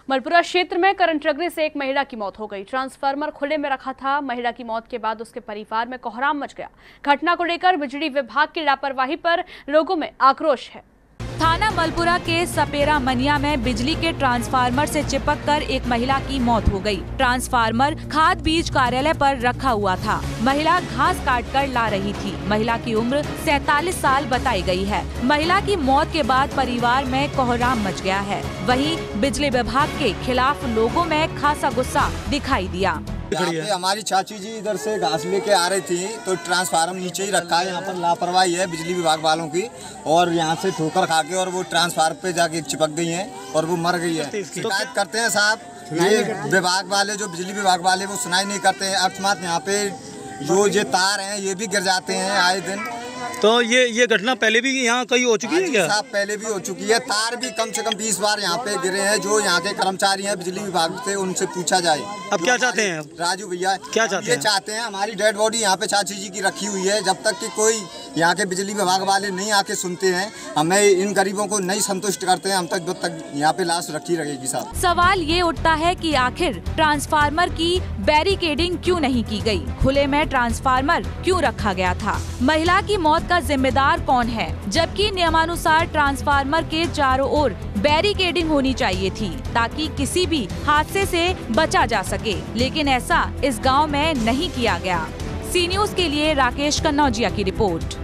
मलपुरा क्षेत्र में करंट लगने से एक महिला की मौत हो गई। ट्रांसफार्मर खुले में रखा था। महिला की मौत के बाद उसके परिवार में कोहराम मच गया। घटना को लेकर बिजली विभाग की लापरवाही पर लोगों में आक्रोश है। थाना मलपुरा के सपेरा मनिया में बिजली के ट्रांसफार्मर से चिपककर एक महिला की मौत हो गई। ट्रांसफार्मर खाद बीज कार्यालय पर रखा हुआ था। महिला घास काटकर ला रही थी। महिला की उम्र 47 साल बताई गई है। महिला की मौत के बाद परिवार में कोहराम मच गया है। वहीं बिजली विभाग के खिलाफ लोगों में खासा गुस्सा दिखाई दिया। हमारी चाची जी इधर से घास लेके आ रही थी तो ट्रांसफार्मर नीचे ही रखा है। यहाँ पर लापरवाही है बिजली विभाग वालों की और यहाँ से ठोकर खा के और वो ट्रांसफार्मर पे जाके चिपक गई हैं और वो मर गई है। शिकायत करते हैं साहब, ये विभाग वाले जो बिजली विभाग वाले वो सुनाई नहीं करते हैं। अकस्मात यहाँ पे जो ये तार हैं ये भी गिर जाते हैं आए दिन। तो ये घटना पहले भी यहाँ कहीं हो चुकी है क्या? साहब पहले भी हो चुकी है। तार भी कम से कम 20 बार यहाँ पे गिरे हैं। जो यहाँ के कर्मचारी हैं बिजली विभाग से उनसे पूछा जाए। अब क्या चाहते हैं राजू भैया? क्या चाहते हैं? ये चाहते हैं हमारी डेड बॉडी यहाँ पे चाची जी की रखी हुई है। जब तक कि कोई यहाँ के बिजली विभाग वाले नहीं आके सुनते हैं, हमें इन गरीबों को नहीं संतुष्ट करते हैं, हम तक यहाँ पे लाश रखी रहेगी। साहब सवाल ये उठता है कि आखिर ट्रांसफार्मर की बैरिकेडिंग क्यों नहीं की गई? खुले में ट्रांसफार्मर क्यों रखा गया था? महिला की मौत का जिम्मेदार कौन है? जबकि नियमानुसार ट्रांसफार्मर के चारों ओर बैरिकेडिंग होनी चाहिए थी ताकि किसी भी हादसे से बचा जा सके, लेकिन ऐसा इस गांव में नहीं किया गया। सी न्यूज़ के लिए राकेश कन्नौजिया की रिपोर्ट।